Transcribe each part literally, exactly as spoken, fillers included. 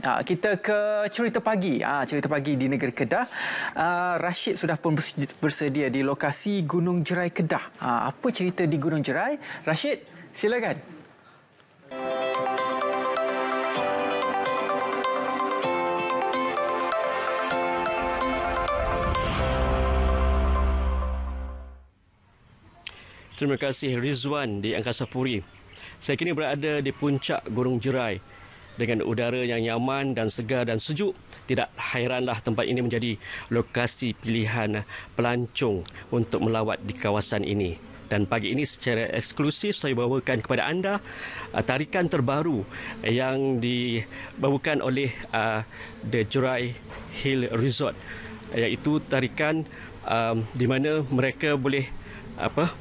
Uh, kita ke cerita pagi. Uh, cerita pagi di negeri Kedah. Uh, Rashid sudah pun bersedia di lokasi Gunung Jerai Kedah. Uh, apa cerita di Gunung Jerai? Rashid, silakan. Terima kasih Rizwan di Angkasa Puri. Saya kini berada di puncak Gunung Jerai dengan udara yang nyaman dan segar dan sejuk. Tidak hairanlah tempat ini menjadi lokasi pilihan pelancong untuk melawat di kawasan ini. Dan pagi ini secara eksklusif saya bawakan kepada anda tarikan terbaru yang dibawakan oleh uh, The Jerai Hill Resort, iaitu tarikan um, di mana mereka boleh apa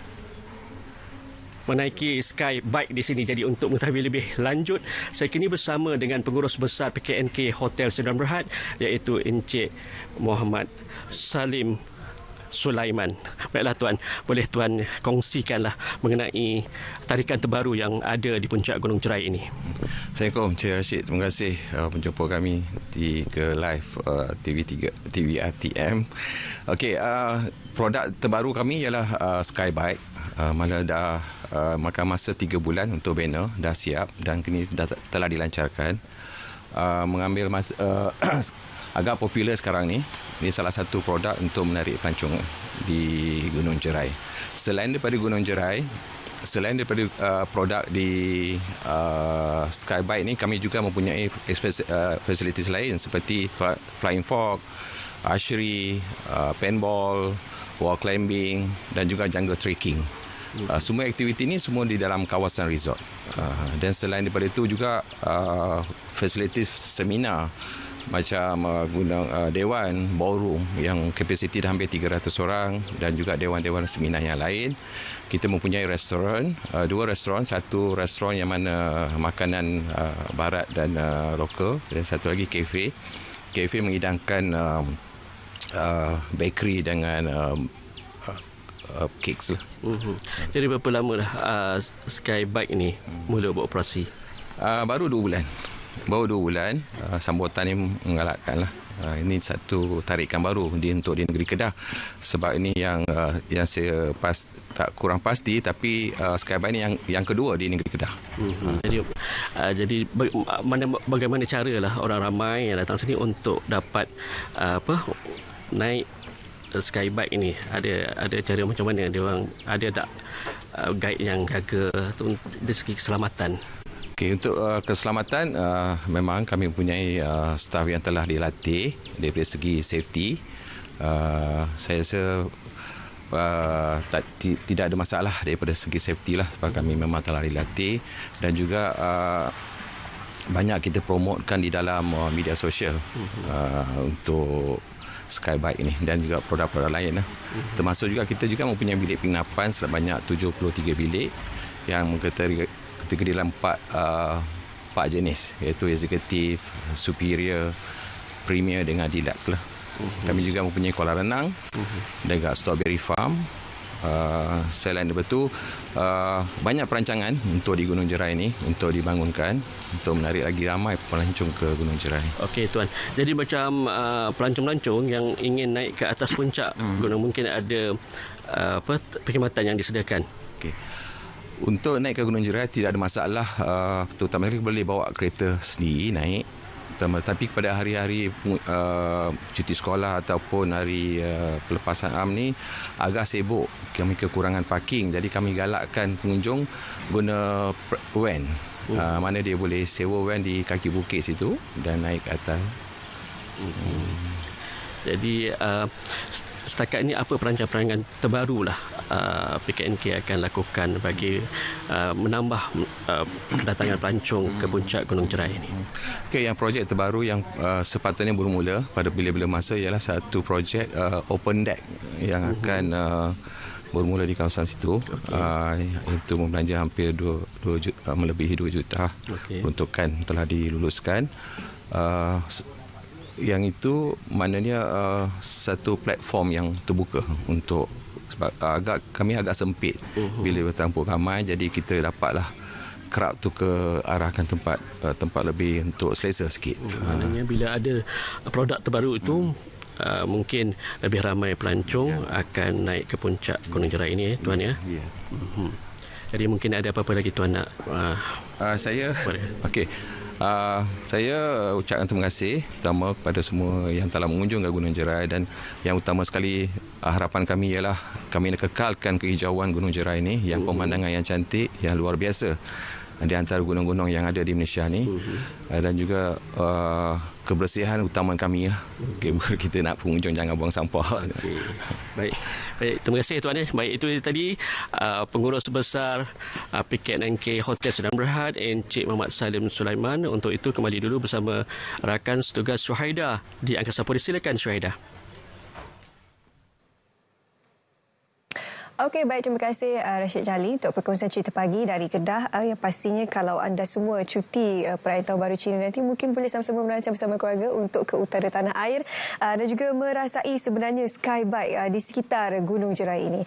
menaiki sky bike di sini. Jadi untuk mengetahui lebih lanjut, saya kini bersama dengan pengurus besar P K N K Hotel Sdn Bhd, iaitu Encik Muhammad Salim Sulaiman. Baiklah Tuan, boleh Tuan kongsikanlah mengenai tarikan terbaru yang ada di puncak Gunung Jerai ini. Assalamualaikum Encik Rashid. Terima kasih uh, menjumpa kami di ke live uh, T V tiga T V R T M. Okey, uh, produk terbaru kami ialah uh, sky bike. Uh, mana dah uh, makan masa tiga bulan untuk banner, dah siap dan kini dah telah dilancarkan. Uh, mengambil masa uh, agak popular sekarang ni. Ini salah satu produk untuk menarik pelancong di Gunung Jerai. Selain daripada Gunung Jerai, selain daripada uh, produk di uh, Skybike ni, kami juga mempunyai fasilitas lain seperti flying fox, archery, uh, paintball, wall climbing dan juga jungle trekking. Uh, semua aktiviti ini semua di dalam kawasan resort. Uh, dan selain daripada itu juga uh, fasilitas seminar macam uh, guna uh, dewan ballroom yang kapasiti dah hampir tiga ratus orang dan juga dewan-dewan seminar yang lain. Kita mempunyai restoran, uh, dua restoran, satu restoran yang mana makanan uh, barat dan uh, lokal dan satu lagi kafe. Kafe mengidangkan uh, uh, bakery dengan uh, Uh, cakes lah. Uh-huh. Jadi berapa lama dah uh, Skybike ni mula beroperasi? Uh, baru dua bulan. Baru dua bulan. Uh, sambutan ni menggalakkan lah. Uh, ini satu tarikan baru di, untuk di negeri Kedah. Sebab ini yang uh, yang saya pas, tak kurang pasti, tapi uh, Skybike ni yang yang kedua di negeri Kedah. Uh-huh. Uh. Jadi, uh, jadi mana, bagaimana cara lah orang ramai yang datang sini untuk dapat uh, apa naik Skybike ini? Ada ada cara macam mana dia orang, ada tak uh, guide yang jaga tu dari segi keselamatan? Okey, untuk uh, keselamatan uh, memang kami mempunyai uh, staf yang telah dilatih dari segi safety. Uh, saya rasa uh, tak, t- tidak ada masalah daripada segi safety lah, sebab kami memang telah dilatih dan juga uh, banyak kita promotekan di dalam uh, media sosial uh, untuk Skybike ini dan juga produk-produk lain lah. Uh-huh. Termasuk juga kita juga mempunyai bilik penginapan sebanyak tujuh puluh tiga bilik yang kategori dalam empat uh, empat jenis, iaitu eksekutif, superior, premier dengan deluxe lah. Uh-huh. Kami juga mempunyai kolam renang uh-huh. dan juga strawberry farm. Uh, selain daripada itu uh, banyak perancangan untuk di Gunung Jerai ini untuk dibangunkan untuk menarik lagi ramai pelancong ke Gunung Jerai. Okey Tuan, jadi macam uh, pelancong-pelancong yang ingin naik ke atas puncak hmm. gunung, mungkin ada uh, apa perkhidmatan yang disediakan? Okey, untuk naik ke Gunung Jerai tidak ada masalah, uh, terutama sekali boleh bawa kereta sendiri naik. Tapi pada hari-hari uh, cuti sekolah ataupun hari uh, pelepasan am ni agak sibuk, kami kekurangan parking, jadi kami galakkan pengunjung guna van. Uh, uh, mana dia boleh sewa van di kaki bukit situ dan naik ke atas. Uh, hmm. Jadi uh, setakat ini apa perancangan terbaru lah uh, P K N K akan lakukan bagi uh, menambah uh, kedatangan pelancong ke puncak Gunung Jerai ini? Okey, yang projek terbaru yang uh, sepatutnya bermula pada bila-bila masa ialah satu projek uh, open deck yang uh-huh. akan uh, bermula di kawasan situ. Okay. Uh, itu membelanja hampir dua, dua juta, uh, melebihi dua juta. Okay. Peruntukan telah diluluskan. Uh, yang itu maknanya uh, satu platform yang terbuka untuk, sebab uh, agak kami agak sempit uh-huh. bila bertampuk ramai, jadi kita dapatlah crowd tu ke arahkan tempat uh, tempat lebih untuk selesa sikit. Maknanya bila ada produk terbaru itu, hmm. uh, mungkin lebih ramai pelancong ya. akan naik ke puncak Gunung Jerai ini, Tuan ya. ya. Hmm. Jadi mungkin ada apa-apa lagi Tuan nak? Uh, uh, saya, okey. Uh, saya ucapkan terima kasih pertama kepada semua yang telah mengunjung ke Gunung Jerai, dan yang utama sekali uh, harapan kami ialah kami nak kekalkan kehijauan Gunung Jerai ini, yang pemandangan yang cantik, yang luar biasa di antara gunung-gunung yang ada di Malaysia ni, uh-huh. uh, dan juga uh, kebersihan utama kami lah. Okay, kita nak pengunjung jangan buang sampah. Okay. Baik. Baik, terima kasih Tuan. Baik, itu tadi uh, pengurus besar uh, P K N K Hotel Sedang Berhad, Encik Muhammad Salim Sulaiman. Untuk itu kembali dulu bersama rakan setugas Syuhaida di Angkasa Puri. Silakan Syuhaida. Okey, baik, terima kasih uh, Rashid Jali untuk perkongsian cerita pagi dari Kedah. Uh, yang pastinya kalau anda semua cuti uh, perayaan Tahun Baru Cina nanti, mungkin boleh sama-sama merancang bersama keluarga untuk ke utara tanah air uh, dan juga merasai sebenarnya sky bike uh, di sekitar Gunung Jerai ini.